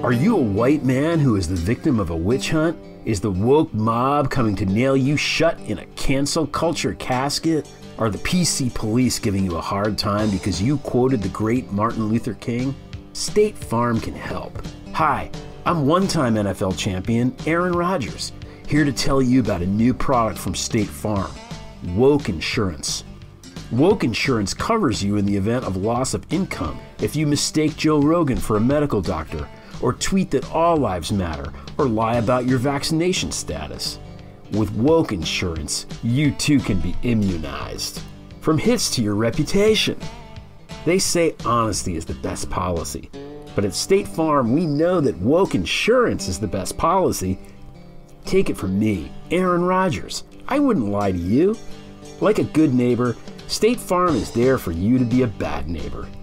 Are you a white man who is the victim of a witch hunt? Is the woke mob coming to nail you shut in a cancel culture casket? Are the PC police giving you a hard time because you quoted the great Martin Luther King? State Farm can help. Hi, I'm one-time NFL champion Aaron Rodgers, here to tell you about a new product from State Farm, Woke Insurance. Woke Insurance covers you in the event of loss of income if you mistake Joe Rogan for a medical doctor, or tweet that all lives matter, or lie about your vaccination status. With Woke Insurance, you too can be immunized. From hits to your reputation. They say honesty is the best policy, but at State Farm we know that Woke Insurance is the best policy. Take it from me, Aaron Rodgers. I wouldn't lie to you. Like a good neighbor, State Farm is there for you to be a bad neighbor.